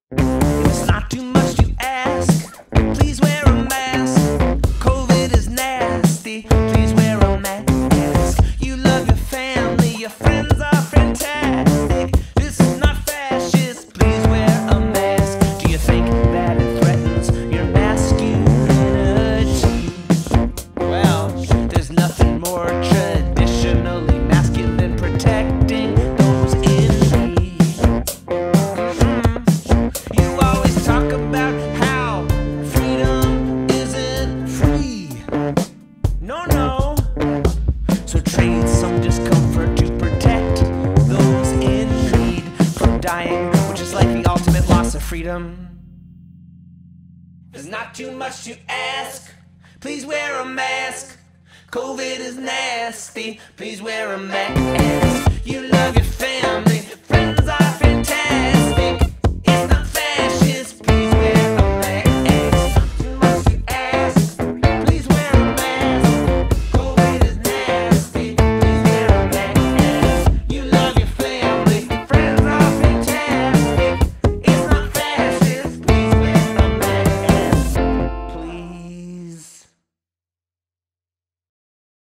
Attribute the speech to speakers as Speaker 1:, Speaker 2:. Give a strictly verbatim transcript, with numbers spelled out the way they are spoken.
Speaker 1: It's not too much to ask. Please wear a mask. COVID is nasty. Please wear a mask. You love your family. Your friends are fantastic. This is not fascist. Please wear a mask. Do you think that it threatens your masculinity? Well, there's nothing more traditionally masculine protecting those in need. You always talk about how freedom isn't free. No, no. So trade some discomfort to protect those in need from dying, which is like the ultimate loss of freedom. There's not too much to ask. Please wear a mask. COVID is nasty. Please wear a mask. You love your family.